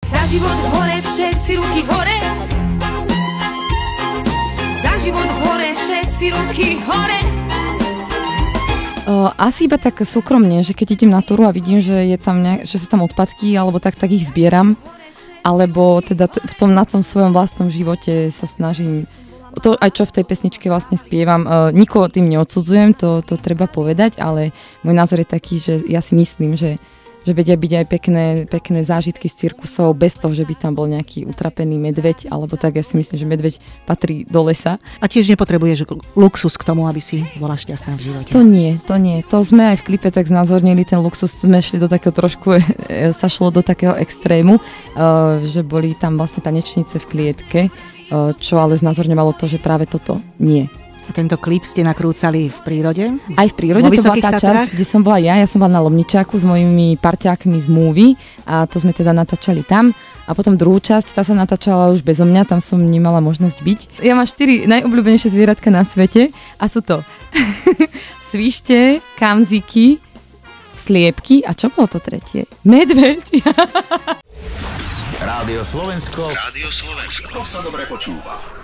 Za život hore, všetci ruky hore. Za život hore, všetci ruky hore. Asi iba tak súkromne, že keď idem na túru a vidím, že že sú tam odpadky, alebo tak ich zbieram. Alebo teda na tom svojom vlastnom živote sa snažím, to aj čo v tej pesničke vlastne spievam, nikoho tým neodsudzujem, to treba povedať, ale môj názor je taký, že ja si myslím, že vedia byť aj pekné zážitky z cirkusov bez toho, že by tam bol nejaký utrapený medveď, alebo tak. Ja si myslím, že medveď patrí do lesa. A tiež nepotrebuješ luxus k tomu, aby si bola šťastná v živote. To nie. To sme aj v klipe tak znázornili, ten luxus sme šli do takého trošku, sa šlo do takého extrému, že boli tam vlastne tanečnice v klietke, čo ale znázorňovalo to, že práve toto nie. A tento klip ste nakrúcali v prírode? Aj v prírode, to bola tá časť, kde som bola ja som bola na Lomničáku s mojimi parťákmi z Múvy a to sme teda natáčali tam. A potom druhú časť, tá sa natáčala už bezo mňa, tam som nemala možnosť byť. Ja mám 4 najobľúbenejšie zvieratka na svete a sú to svište, kamziky, sliepky a čo bolo to tretie? Medveď. Rádio Slovensko. To sa dobre počúva.